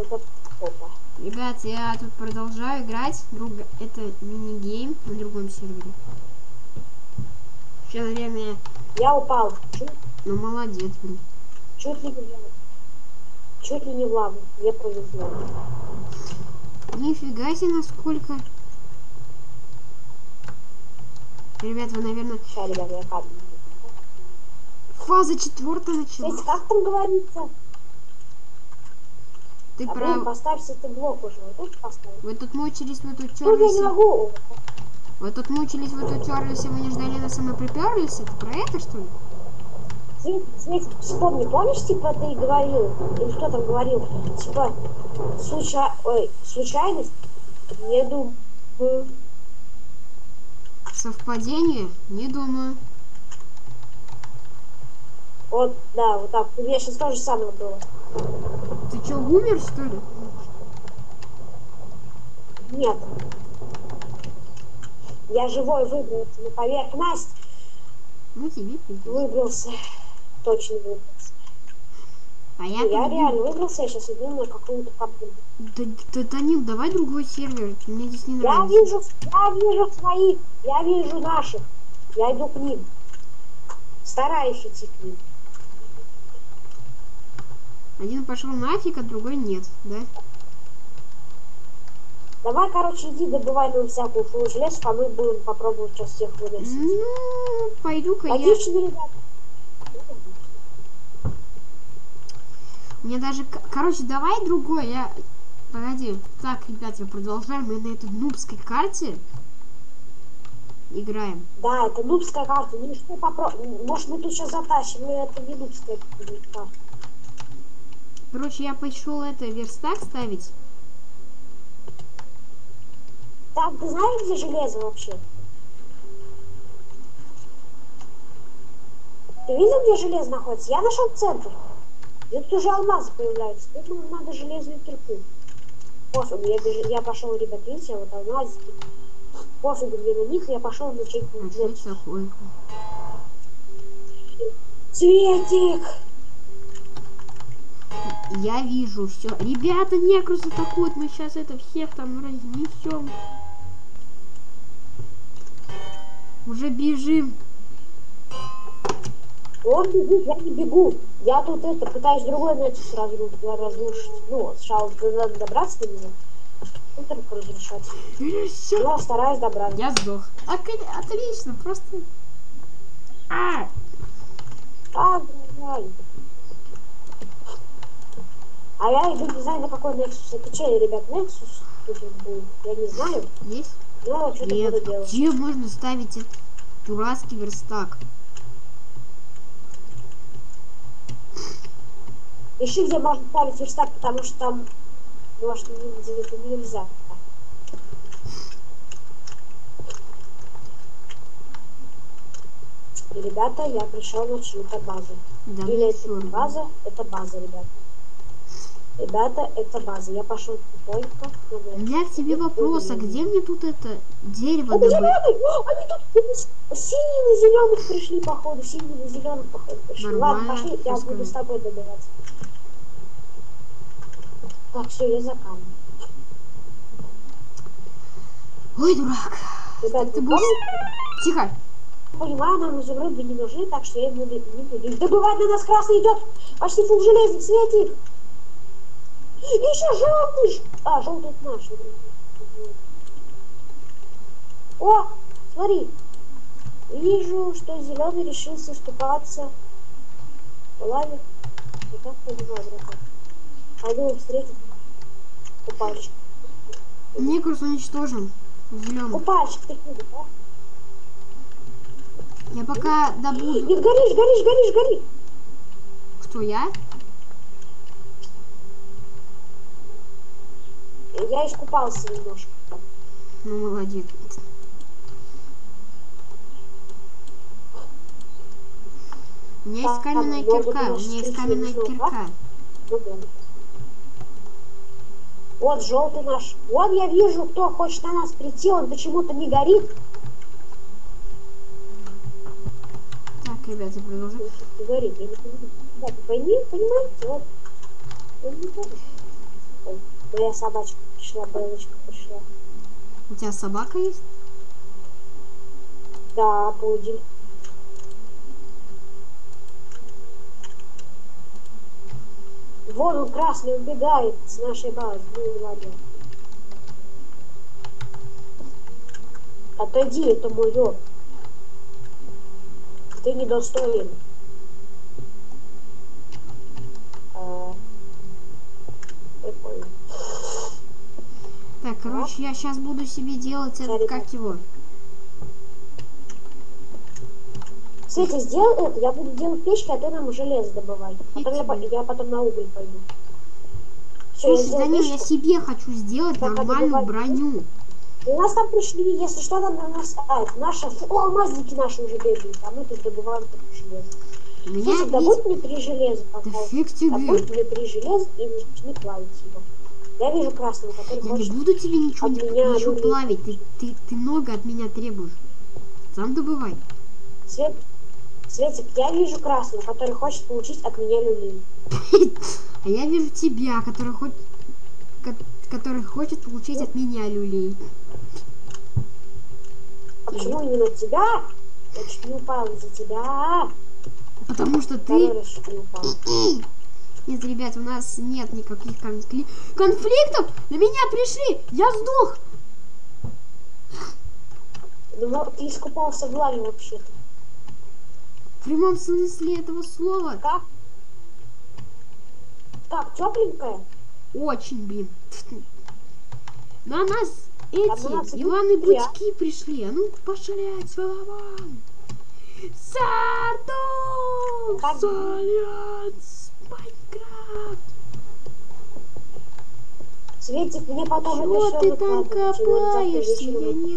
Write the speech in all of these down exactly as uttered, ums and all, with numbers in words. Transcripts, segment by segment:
это попа. Ребят, я тут продолжаю играть. Друг... Это мини-гейм на другом сервере. Сейчас время... Я упал. Чуть, Ну, молодец, блин. чуть ли не в лаву. Чуть ли не в лаву. Мне повезло. Нифига себе, насколько... Ребят, вы, наверное... Сейчас, ребят, я камень. Фаза четвертая началась. Кстати, как там говорится? Ты А прав... блин, поставься ты блок уже. Вот тут поставь. Вы тут мучились, вы тут Тут я не терлись. могу. Вы тут мучились, вы тут терлись, и вы не ждали нас, и мы приперлись. Это про это, что ли? Свет, Свет, вспомни, помнишь, типа, ты говорил, или кто там говорил, типа, случа... Ой, случайность? Не думаю. Совпадение? Не думаю. Вот, да, вот так. У меня сейчас то же самое было. Ты что, умер, что ли? Нет. Я живой выбрался на поверхность. Ну, тебе пиздец. Выбрался. Точно выбрался. А я, Я тут реально бу- выбрался, я сейчас иду на какую-то капку. Да, да, Данил, давай другой сервер. Мне здесь не Я нравится. вижу, я вижу своих, я вижу наших. Я иду к ним. Стараюсь идти к ним. Один пошел нафиг, а другой нет, да? Давай, короче, иди добывай нам всякую фулл железку, а мы будем попробовать сейчас всех выносить. Ну, пойду-ка я... Логично, ребят. Мне даже... к- Короче, давай другой, я... Погоди. Так, ребят, я продолжаю. Мы на этой нубской карте играем. Да, это нубская карта. Ну что попробуем. Может, мы тут сейчас затащим, но это не нубская карта. Короче, я пошел это верстак ставить. Так, ты знаешь, где железо вообще? Ты видел, где железо находится? Я нашел центр. Где тут уже алмазы появляются. Тут нам надо железную кирку. Пофигу, я, беж... я пошел, ребят, видите, вот алмазики. Пофигу мне на них, я пошел начать. А что это такое? Цветик! Я вижу все. Ребята, некрус атакуют. Мы сейчас это всех там разнесем. Уже бежим. Он бегут, я не бегу. Я тут это пытаюсь другой нетус разрушить. Ну, сначала надо добраться до меня. Ну, только разрушать. Я стараюсь добраться. Я сдох. Ок- Отлично, просто... А! А, давай. А я иду, не знаю, на какой Nexus. Это че, ребят, Nexus тут будет? Я не знаю. Есть? Но что-то Нет. буду делать. Где можно ставить этот дурацкий верстак? Ищи, где можно ставить верстак, потому что там, может, это нельзя. И, ребята, я пришел на чью-то базу. Да, Или мне это всё не равно. база, это база, ребята. Ребята, это база. Я пошел тихонько. У меня к тебе вопрос, а где мне тут это дерево Это добыть? зеленый! О, они тут синие на зеленых пришли, походу. Синие на зеленых, походу, пришли. Нормально, Ладно, пошли, я всё буду скажу. с тобой добираться. Так, все, я за камнем. Ой, дурак. Ребят, Ты вы будешь... помните? Тихо. Понимаю, нам изумруды не нужны, так что я их буду, не буду их добывать. На нас красный идет. Почти фул железный, Светик. Еще желтый. А, желтый это наш. О, смотри. Вижу, что зеленый решил соступаться в лаве. Я так понимаю, братан. Пойду встретить купальщик. Некрус уничтожен. Зеленый. Купальщик, ты куда, да? Я пока добуду... Нет, горишь, горишь, горишь, горишь. Кто, я? Я искупался немножко. Ну, молодец. У меня есть Там каменная много кирка. У было меня есть каменная чуть-чуть кирка. Ну, да. Вот желтый наш. Вот я вижу, кто хочет на нас прийти, он почему-то не горит. Так, ребята, продолжим. Горит, я не понимаю. Да, ты пойми, понимаете, вот. Он не горит. Ой. Моя собачка пришла, Белочка пришла. У тебя собака есть? Да, пудель. Вон он красный убегает с нашей базы. Ну, ладно. Отойди, это мое. Ты недостоин. А, прикольно. Так, короче, я сейчас буду себе делать этот, как его. Светя, сделай это, я буду делать печки, а ты нам железо добывай. Потом я, по- я потом на уголь пойду. Всё, Слушай, Данил, я печку. себе хочу сделать Так, нормальную добывай. броню. У нас там пришли, если что, там на нас... А, это наши... О, алмазники наши уже бегают, а мы тут добываем только железо. У меня Светик, есть... добудь мне три железа, Да пожалуйста. фиг тебе. Добудь мне три железа и начни плавить его. Я вижу красного, который Я хочет... не буду тебе ничего, от меня ничего люлей. плавить. Ты, ты, ты много от меня требуешь. Сам добывай. Свет... Светик, я вижу красного, который хочет получить от меня люлей. А я вижу тебя, который хоть... ко- который хочет получить от меня люлей. А почему именно тебя? Я чуть не упал из-за тебя. Потому что Второй ты... раз чуть не упал. Нет, ребят, у нас нет никаких конфли- конфликтов. На меня пришли. Я сдох. Ну, ты искупался в лаве вообще-то. В прямом смысле этого слова. Как? Так, тепленькая? Очень, блин. На нас Там на эти нас идут Иваны друзья. Будьки пришли. А ну пошалять, Вован. Сарту! Как? Сальянс! Майнкрафт! Светик, мне потом Чего это ты все там копаешься? Я не...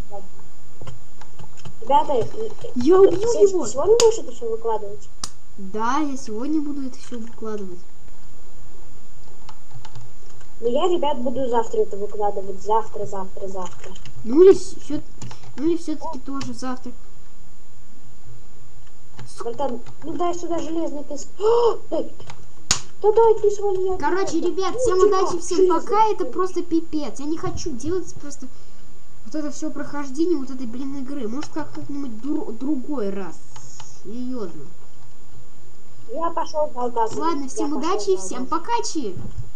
Ребята, Я убью Светик, его! ты сегодня будешь это все выкладывать? Да, я сегодня буду это все выкладывать. Но я, ребят, буду завтра это выкладывать. Завтра, завтра, завтра. Ну или все, ну или все-таки тоже завтра. Братан, ну дай сюда железный песок. Дай. Да дай ты свали. Короче, ребят, всем удачи, всем пока. Это просто пипец. Я не хочу делать просто вот это все прохождение вот этой, блин, игры. Может, как как-нибудь дру- другой раз. Серьезно. Я пошел долгаться. Ладно, всем удачи, всем покачи.